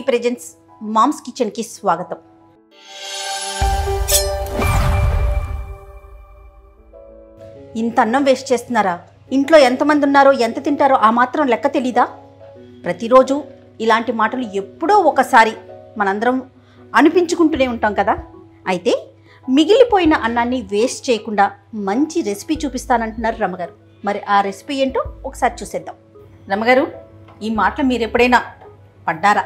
Presents moms kitchen కి స్వాగతం. ఇంత అన్నం వేస్ట్ చేస్తున్నారా? ఇంట్లో ఎంతమంది ఉన్నారో ఎంత తింటారో ఆ మాత్రం లెక్క తెలీదా? ప్రతిరోజు ఇలాంటి మాటలు ఎప్పుడో ఒకసారి మనందరం అనిపించుకుంటూనే ఉంటాం కదా. అయితే మిగిలిపోయిన అన్నాన్ని వేస్ట్ చేయకుండా మంచి రెసిపీ చూపిస్తానంటున్నారు రమగారు. మరి ఆ రెసిపీ ఏంటో ఒకసారి చూసేద్దాం. రమగారు, ఈ మాటలు మీరు ఎప్పుడైనా పడ్డారా?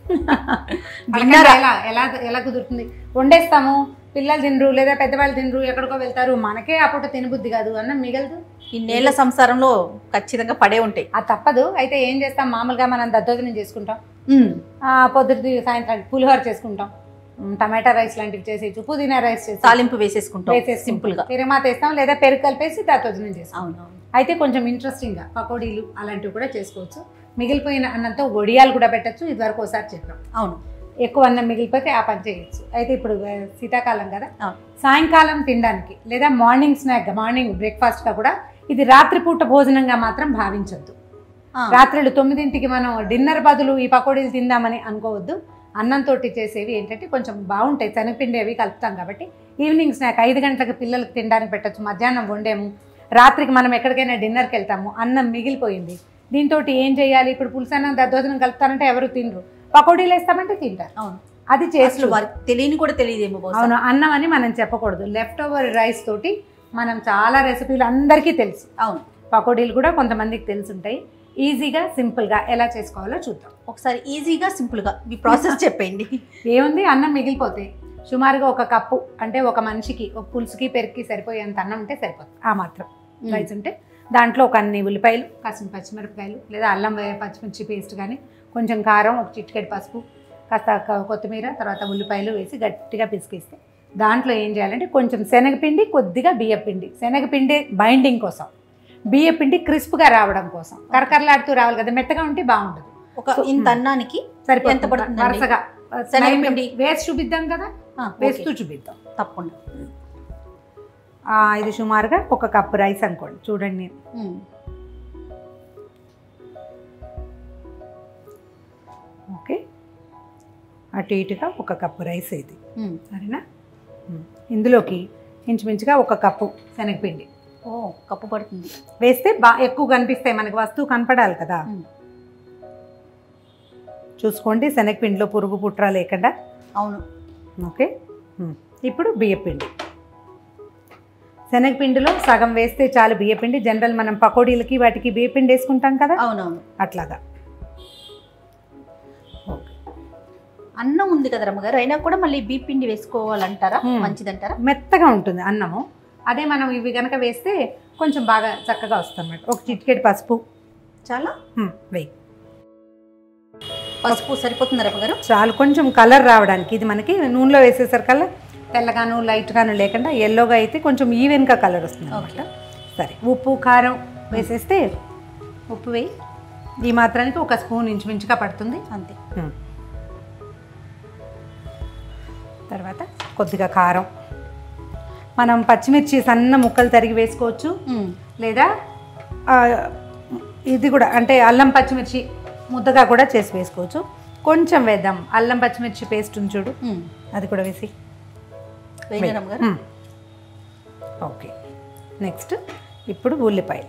ఎలా కుదురుతుంది? వండేస్తాము, పిల్లలు తినరు లేదా పెద్దవాళ్ళు తినరు, ఎక్కడికో వెళ్తారు, మనకే ఆ పూట తినబుద్ధి కాదు, అన్నం మిగలదు. ఈ నేల సంసారంలో ఖచ్చితంగా పడే ఉంటాయి, అది తప్పదు. అయితే ఏం చేస్తాం, మామూలుగా మనం దద్దోజనం చేసుకుంటాం, పొద్దుటి సాయంత్రానికి పులిహోర చేసుకుంటాం, టమాటా రైస్ లాంటివి చేసేయచ్చు, పుదీనా రైస్ చేసి తాలింపు వేసేసుకుంటాం, సింపుల్గా తిరమాత వేస్తాం లేదా పెరుగు కలిపేసి దద్దోజనం చేస్తాం. అయితే కొంచెం ఇంట్రెస్టింగ్గా పకోడీలు అలాంటివి కూడా చేసుకోవచ్చు. మిగిలిపోయిన అన్నంతో వడియాలు కూడా పెట్టచ్చు, ఇదివరకు ఒకసారి చెప్పాం. అవును, ఎక్కువ అన్నం మిగిలిపోతే ఆ పని చేయొచ్చు. అయితే ఇప్పుడు శీతాకాలం కదా, సాయంకాలం తినడానికి లేదా మార్నింగ్ స్నాక్, మార్నింగ్ బ్రేక్ఫాస్ట్గా కూడా ఇది రాత్రిపూట భోజనంగా మాత్రం భావించొద్దు. రాత్రులు 9ంటికి మనం డిన్నర్ బదులు ఈ పకోడీలు తిందామని అనుకోవద్దు. అన్నంతో చేసేవి ఏంటంటే కొంచెం బాగుంటాయి, శనగపిండి అవి కలుపుతాం కాబట్టి ఈవినింగ్ స్నాక్ 5 గంటలకు పిల్లలకు తినడానికి పెట్టచ్చు. మధ్యాహ్నం వండేము, రాత్రికి మనం ఎక్కడికైనా డిన్నర్కి వెళ్తాము, అన్నం మిగిలిపోయింది, దీంతో ఏం చేయాలి? ఇప్పుడు పులుసన్నం దద్దోజనం కలుపుతారంటే ఎవరు తినరు, పకోడీలు వేస్తామంటే తింటారు. అవును, అది చేస్తూ తెలియని కూడా తెలియదేమో. అవును, అన్నం అని మనం చెప్పకూడదు. లెఫ్ట్ ఓవర్ రైస్ తోటి మనం చాలా రెసిపీలు అందరికీ తెలుసు. అవును, పకోడీలు కూడా కొంతమందికి తెలుసుంటాయి. ఈజీగా సింపుల్గా ఎలా చేసుకోవాలో చూద్దాం. ఒకసారి ఈజీగా సింపుల్గా మీ ప్రాసెస్ చెప్పండి. ఏముంది, అన్నం మిగిలిపోతే సుమారుగా 1 కప్పు, అంటే ఒక మనిషికి ఒక పులుసుకి పెరుగుకి సరిపోయేంత అన్నం ఉంటే సరిపోతుంది. ఆ మాత్రం రైస్ ఉంటే దాంట్లో ఒక అన్ని ఉల్లిపాయలు, కాసిన పచ్చిమిరపకాయలు లేదా అల్లం పచ్చిమిర్చి పేస్ట్ కానీ, కొంచెం కారం, ఒక చిటికెడు పసుపు, కాస్త కొత్తిమీర, తర్వాత ఉల్లిపాయలు వేసి గట్టిగా పిసికిస్తే దాంట్లో ఏం చేయాలంటే కొంచెం శనగపిండి, కొద్దిగా బియ్యపిండి. శనగపిండి బైండింగ్ కోసం, బియ్యపిండి క్రిస్ప్గా రావడం కోసం, కరకరలాడుతూ రావాలి కదా, మెత్తగా ఉంటే బాగుండదు. ఒక ఇంత అన్నానికి సరిపోతుంది. ఎంత పడుతుంది వరుసగా శనగపిండి వేసి చూపిద్దాం కదా, వేస్తూ చూపిద్దాం తప్పకుండా. ఇది సుమారుగా 1 కప్పు రైస్ అనుకోండి. చూడండి, ఓకే, అటు ఇటుగా 1 కప్పు రైస్ ఇది, సరేనా? ఇందులోకి ఇంచుమించుగా 1 కప్పు శనగపిండి. కప్పు పడుతుంది వేస్తే ఎక్కువ కనిపిస్తాయి మనకి, వస్తువు కనపడాలి కదా. చూసుకోండి, శనగపిండిలో పురుగు పుట్రా లేకుండా. అవును, ఓకే. ఇప్పుడు బియ్యపిండి, శనగపిండిలో సగం వేస్తే చాలు బియ్యపిండి. జనరల్ మనం పకోడీలకి వాటికి బియ్యపిండి వేసుకుంటాం కదా. అవునవును, అట్లాగా. ఓకే, అన్నం ఉంది కదా రమ్మగారు, అయినా కూడా మళ్ళీ బియ్యపిండి వేసుకోవాలంటారా? మంచిదంటారా? మెత్తగా ఉంటుంది అన్నము. అదే మనం ఇవి కనుక వేస్తే కొంచెం బాగా చక్కగా వస్తుంది అన్నమాట. ఒక చిటికెడు పసుపు చాలా వెయ్యి. పసుపు సరిపోతుంది రమ్మగారు? చాలు, కొంచెం కలర్ రావడానికి. ఇది మనకి నూనెలో వేసేసరికల్లా తెల్లగాను లైట్గాను లేకుండా ఎల్లోగా అయితే కొంచెం ఈవెన్గా కలర్ వస్తుంది అన్నమాట. సరే, ఉప్పు కారం వేసేస్తే, ఉప్పు వేయి, ఈ మాత్రానికి 1 స్పూన్ ఇంచుమించుగా పడుతుంది అంతే. తర్వాత కొద్దిగా కారం, మనం పచ్చిమిర్చి సన్న ముక్కలు తరిగి వేసుకోవచ్చు, లేదా ఇది కూడా అంటే అల్లం పచ్చిమిర్చి ముద్దగా కూడా చేసి వేసుకోవచ్చు. కొంచెం వేద్దాం, అల్లం పచ్చిమిర్చి పేస్ట్ ఉంది చూడు, అది కూడా వేసి. ఓకే, నెక్స్ట్ ఇప్పుడు ఉల్లిపాయలు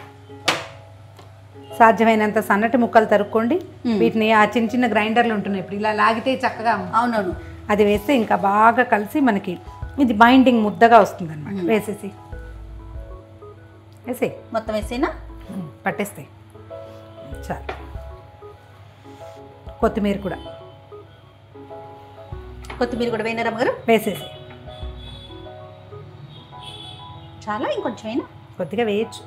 సాధ్యమైనంత సన్నటి ముక్కలు తరుక్కోండి. వీటిని ఆ చిన్న చిన్న గ్రైండర్లు ఉంటున్నాయి, ఇప్పుడు ఇలా లాగితే చక్కగా. అవునవును, అది వేస్తే ఇంకా బాగా కలిసి మనకి ఇది బైండింగ్ ముద్దగా వస్తుంది అనమాట. వేసేసి మొత్తం వేసేనా? పట్టేస్తాయి చాలు. కొత్తిమీర కూడా వేయినా రమ్మగారు? వేసేసి చాలా, ఇంకొంచెం అయినా కొద్దిగా వేయచ్చు.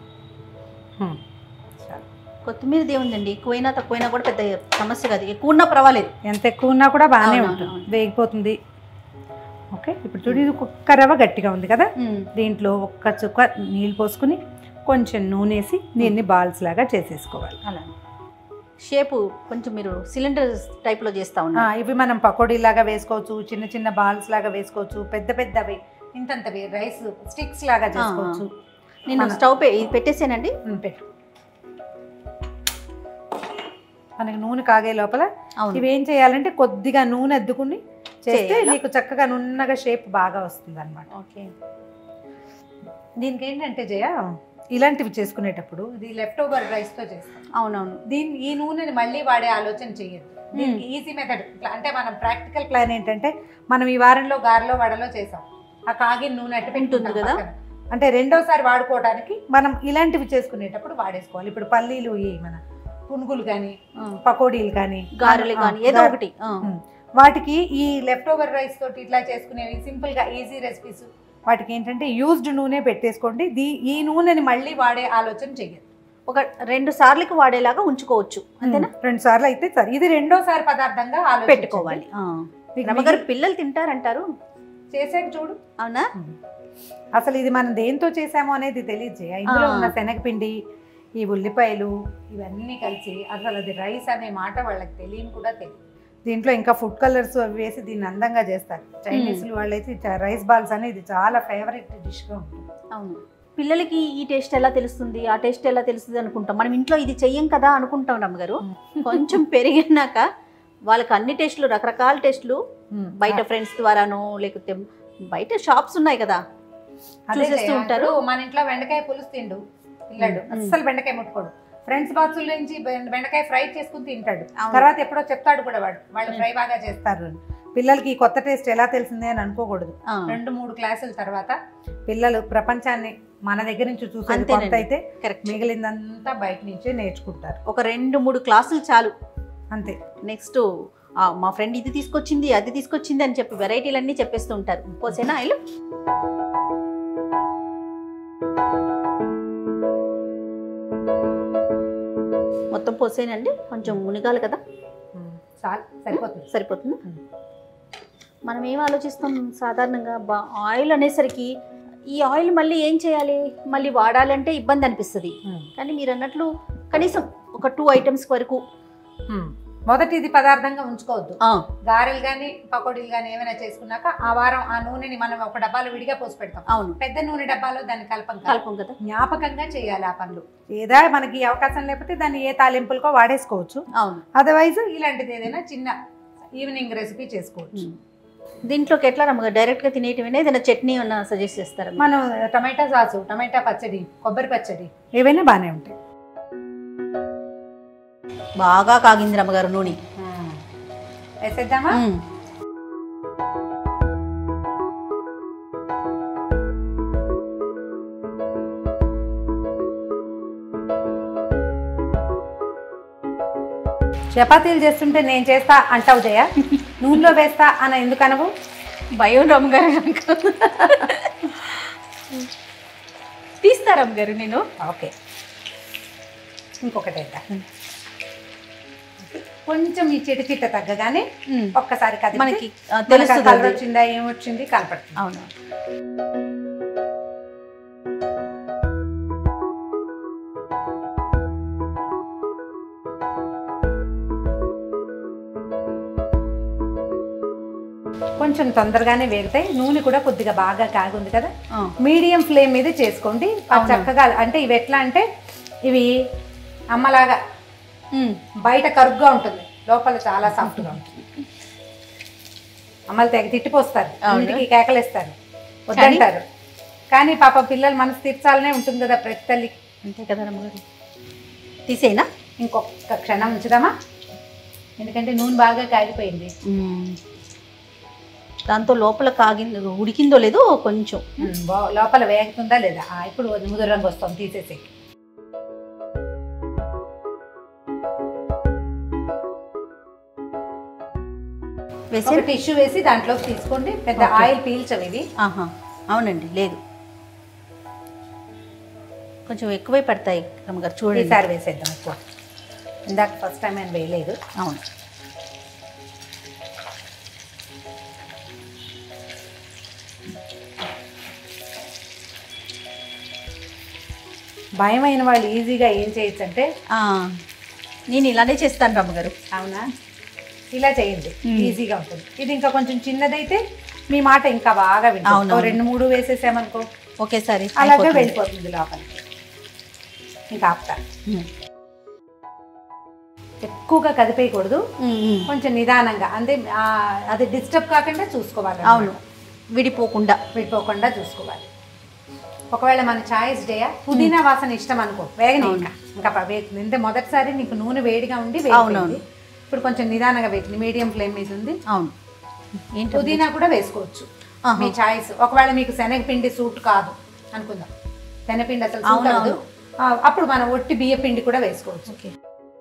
కొత్తిమీర దేవుందండి, ఎక్కువైనా తక్కువైనా కూడా పెద్ద సమస్య కాదు, ఎక్కువ ఉన్నా పర్వాలేదు. ఎంత ఎక్కువ ఉన్నా కూడా బాగానే ఉంటుంది, వేగిపోతుంది. ఓకే, ఇప్పుడు చూడు, ఇది 1 రవ్వ గట్టిగా ఉంది కదా, దీంట్లో 1 చుక్క నీళ్ళు పోసుకుని కొంచెం నూనె వేసి దీన్ని బాల్స్ లాగా చేసేసుకోవాలి. అలా షేపు కొంచెం మీరు సిలిండర్ టైప్లో చేస్తూ ఉన్నారు. ఇవి మనం పకోడీ లాగా వేసుకోవచ్చు, చిన్న చిన్న బాల్స్ లాగా వేసుకోవచ్చు, పెద్ద పెద్దవి ఇంతంతవి రైస్ స్టిక్స్ లాగా చేసుకోవచ్చు. నేను స్టవ్ పెట్టేసానండి. పెట్టు. మనకి నూనె కాగే లోపల ఇవి ఏం చేయాలంటే కొద్దిగా నూనె అద్దుకుని చేస్తే నీకు చక్కగా నున్నగా షేప్ బాగా వస్తుంది అనమాట. ఓకే. దీనికి ఏంటంటే జయ ఇలాంటివి చేసుకునేటప్పుడు ఇది లెఫ్ట్ ఓవర్ రైస్తో చేస్తాం. అవునవును. ఈ నూనెని మళ్ళీ వాడే ఆలోచన చేయొద్దు. దీనికి ఈజీ మెథడ్ అంటే మనం ప్రాక్టికల్ ప్లాన్ ఏంటంటే మనం ఈ వారంలో గారెలో వడలో చేసాం, ఆ కాగిన నూనె అట్టు ఉంటుంది కదా, అంటే రెండోసారి వాడుకోవడానికి మనం ఇలాంటివి చేసుకునేటప్పుడు వాడేసుకోవాలి. ఇప్పుడు పల్లీలు మన పునుగులు కానీ పకోడీలు కానీ గారెలు కానీ ఏదో ఒకటి వాటికి ఈ లెఫ్ట్ ఓవర్ రైస్ తోటి ఇట్లా చేసుకునేవి సింపుల్గా ఈజీ రెసిపీస్ వాటికి ఏంటంటే యూజ్డ్ నూనె పెట్టేసుకోండి. ఈ నూనెని మళ్ళీ వాడే ఆలోచన చెయ్యదు. ఒక 2 సార్లకి వాడేలాగా ఉంచుకోవచ్చు అంతేనా? 2 సార్లు అయితే సరే, ఇది రెండోసారి పదార్థంగా పెట్టుకోవాలి. రమ్మగారు పిల్లలు తింటారంటారు, చేసాక చూడు. అవునా? అసలు ఇది మనం దేంతో చేసామో అనేది తెలియదు. ఇందులో ఉన్న శనగపిండి, ఈ ఉల్లిపాయలు ఇవన్నీ కలిసి అసలు అది రైస్ అనే మాట వాళ్ళకి తెలియని కూడా తెలియదు. దీంట్లో ఇంకా ఫుడ్ కలర్స్ అవి వేసి దీన్ని అందంగా చేస్తారు. చైనీస్లు వాళ్ళైతే రైస్ బాల్స్ అనేది చాలా ఫేవరెట్ డిష్గా ఉంటుంది. అవును. పిల్లలకి ఈ టేస్ట్ ఎలా తెలుస్తుంది, ఆ టేస్ట్ ఎలా తెలుస్తుంది అనుకుంటాం. మనం ఇంట్లో ఇది చెయ్యం కదా అనుకుంటాం రమ్మగారు. కొంచెం పెరిగినాక వాళ్ళకి అన్ని టేస్టులు, రకరకాల టేస్టులు బయట ఫ్రెండ్స్ ద్వారానో లేకపోతే బయట షాప్స్ ఉన్నాయి కదా చూసేస్తూ ఉంటారు. మన ఇంట్లో బెండకాయ పులుసు తిండు పిల్లడు, అస్సలు బెండకాయ ముట్టుకోడు. ఫ్రెండ్స్ బాక్సుల నుంచి బెండకాయ ఫ్రై చేసుకుని తింటాడు. తర్వాత ఎప్పుడో చెప్తాడు కూడా వాళ్ళు ఫ్రై బాగా చేస్తారు. పిల్లలకి కొత్త టేస్ట్ ఎలా తెలిసిందే అని అనుకోకూడదు. 2-3 క్లాసుల తర్వాత పిల్లలు ప్రపంచాన్ని మన దగ్గర నుంచి చూసేది కొంత అయితే మిగిలిందంతా బయట నుంచే నేర్చుకుంటారు. ఒక 2-3 క్లాసులు చాలు అంతే. నెక్స్ట్ మా ఫ్రెండ్ ఇది తీసుకొచ్చింది అది తీసుకొచ్చింది అని చెప్పి వెరైటీలన్నీ చెప్పేస్తూ ఉంటారు. పోసేనా ఆయిల్ మొత్తం పోసేనండి, కొంచెం మునిగాలి కదా. సరిపోతుంది. మనం ఏం ఆలోచిస్తాం సాధారణంగా, ఆయిల్ అనేసరికి ఈ ఆయిల్ మళ్ళీ ఏం చేయాలి, మళ్ళీ వాడాలంటే ఇబ్బంది అనిపిస్తుంది. కానీ మీరు అన్నట్లు కనీసం ఒక 2 ఐటమ్స్ వరకు మొదటిది పదార్థంగా ఉంచుకోవద్దు. గారెలు కానీ పకోడీలు కానీ ఏమైనా చేసుకున్నాక ఆ వారం ఆ నూనెని మనం ఒక డబ్బాలో విడిగా పోసి పెడతాం. అవును. పెద్ద నూనె డబ్బాలో దాన్ని కలపం కదా. జ్ఞాపకంగా చేయాలి ఆ పనులు. ఏదా మనకి అవకాశం లేకపోతే దాన్ని ఏ తాలింపులకో వాడేసుకోవచ్చు. అవును. అదర్వైజ్ ఇలాంటిది ఏదైనా చిన్న ఈవినింగ్ రెసిపీ చేసుకోవచ్చు. దీంట్లోకి ఎట్లా నమ్మగా డైరెక్ట్గా తినేటివైనా ఏదైనా చట్నీ ఏమన్నా సజెస్ట్ చేస్తారా? మనం టమాటా సాసు, టమాటా పచ్చడి, కొబ్బరి పచ్చడి ఏవైనా బాగానే ఉంటాయి. బాగా కాగింది రమ్మగారు నూనె. వేసేద్దామా? చపాతీలు చేస్తుంటే నేను చేస్తా అంటావు జయ, నూనెలో వేస్తా అని ఎందుకు అనవు? భయం రమ్మగారు. తీస్తా రమ్మగారు నేను. ఓకే, ఇంకొకటి వేద్దా. కొంచెం ఈ చిట తగ్గగానే ఒక్కసారి మనకి కలర్ వచ్చిందా ఏమొచ్చింది కనపడుతుంది. అవును. కొంచెం తొందరగానే వేగుతాయి. నూనె కూడా కొద్దిగా బాగా కాగుంది కదా, మీడియం ఫ్లేమ్ మీద చేసుకోండి చక్కగా. అంటే ఇవి ఎట్లా అంటే ఇవి అమ్మలాగా బయట కరుగ్గా ఉంటుంది, లోపల చాలా సాఫ్ట్గా ఉంటుంది. అమ్మలు తెగ తిట్టిపోస్తారు, ఇంటికి కేకలేస్తారు, వద్దంటారు. కానీ పాప పిల్లలు మనసు తీర్చాలనే ఉంటుంది కదా ప్రతి తల్లికి. అంతే కదా రమ్మగారు. తీసేనా? ఇంకొక క్షణం ఉంచుదామా, ఎందుకంటే నూనె బాగా కాగిపోయింది. దాంతో లోపల ఉడికిందో లేదో కొంచెం లోపల వేగుతుందా లేదా. ఇప్పుడు ముదురు రంగు వస్తాం, తీసేసి ఒక టిష్యూ వేసి దాంట్లోకి తీసుకోండి. పెద్ద ఆయిల్ పీల్చవు ఇది. అవునండి, లేదు కొంచెం ఎక్కువై పడతాయి రమ్మగారు. చూడండి, ఈసారి వేసేద్దాం ఎక్కువ. ఇందాక ఫస్ట్ టైం నేను వేయలేదు. అవును. భయమైన వాళ్ళు ఈజీగా ఏం చేయొచ్చు అంటే, నేను ఇలానే చేస్తాను రమ్మగారు. అవునా? ఇలా చేయండి, ఈజీగా ఉంటుంది. ఇది ఇంకా కొంచెం చిన్నదైతే మీ మాట ఇంకా బాగా వింటాం. 2-3 వేసేసామనుకో ఒకేసారి అలాగే వెళ్ళిపోతుంది లోపలికి. ఇంకా ఆపుతా. ఎక్కువగా కదిపేయకూడదు, కొంచెం నిదానంగా, అంటే అది డిస్టర్బ్ కాకుండా చూసుకోవాలి. అవును, విడిపోకుండా చూసుకోవాలి. ఒకవేళ మన చాయిస్ డేయా పుదీనా వాసన ఇష్టం అనుకో, వేగని ఇంకా వేగుతుంది. అంటే మొదటిసారి నీకు నూనె వేడిగా ఉండి వేగుతుంది, ఇప్పుడు కొంచెం నిదానంగా వేగుతుంది, మీడియం ఫ్లేమ్ మీద ఉంది. అవును, పుదీనా కూడా వేసుకోవచ్చు, మీ చాయిస్. ఒకవేళ మీకు శనగపిండి సూట్ కాదు అనుకుందాం, శనగపిండి అసలు సూట్ అవ్వదు, అప్పుడు మనం ఒట్టి బియ్య పిండి కూడా వేసుకోవచ్చు. ఓకే,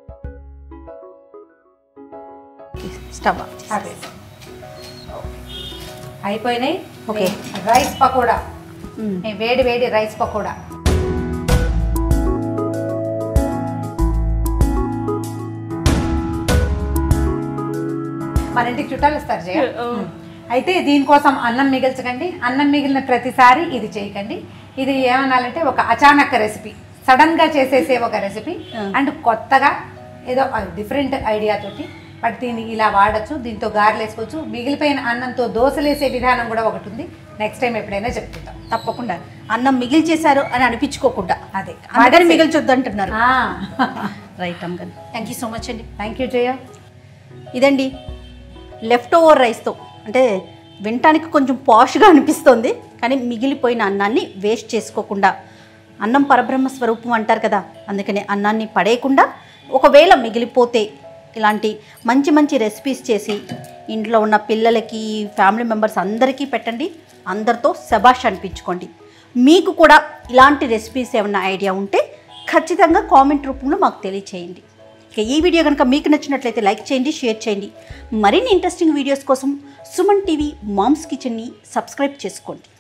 స్టవ్ అదే అయిపోయినాయి. ఓకే, రైస్ పకోడా, వేడి వేడి రైస్ పకోడా. మన ఇంటికి చుట్టాలు వస్తారు జయ. అయితే దీనికోసం అన్నం మిగిల్చకండి, అన్నం మిగిలిన ప్రతిసారి ఇది చేయకండి. ఇది ఏమనాలంటే ఒక అచానక్ రెసిపీ, సడన్గా చేసేసే ఒక రెసిపీ, అండ్ కొత్తగా ఏదో డిఫరెంట్ ఐడియా తోటి. బట్ దీన్ని ఇలా వాడచ్చు, దీంతో గారెలు వేసుకోవచ్చు, మిగిలిపోయిన అన్నంతో దోశలేసే విధానం కూడా ఒకటి ఉంది. నెక్స్ట్ టైం ఎప్పుడైనా చెప్తుంటాం తప్పకుండా. అన్నం మిగిల్చేశారు అని అనిపించుకోకుండా, అదే అమ్మగారు మిగిల్చొద్దు అంటున్నారు. రైట్ అమ్మగారు, థ్యాంక్ యూ సో మచ్ అండి. Thank you Jaya. ఇదండి లెఫ్ట్ ఓవర్ రైస్తో, అంటే వినటానికి కొంచెం పాష్గా అనిపిస్తుంది, కానీ మిగిలిపోయిన అన్నాన్ని వేస్ట్ చేసుకోకుండా, అన్నం పరబ్రహ్మ స్వరూపం అంటారు కదా, అందుకని అన్నాన్ని పడేయకుండా ఒకవేళ మిగిలిపోతే ఇలాంటి మంచి మంచి రెసిపీస్ చేసి ఇంట్లో ఉన్న పిల్లలకి, ఫ్యామిలీ మెంబర్స్ అందరికీ పెట్టండి, అందరితో శబాష్ అనిపించుకోండి. మీకు కూడా ఇలాంటి రెసిపీస్ ఏమన్నా ఐడియా ఉంటే ఖచ్చితంగా కామెంట్ రూపంలో మాకు తెలియచేయండి. ఇక ఈ వీడియో కనుక మీకు నచ్చినట్లయితే లైక్ చేయండి, షేర్ చేయండి. మరిన్ని ఇంట్రెస్టింగ్ వీడియోస్ కోసం సుమన్ టీవీ మామ్స్ కిచెన్ని సబ్స్క్రైబ్ చేసుకోండి.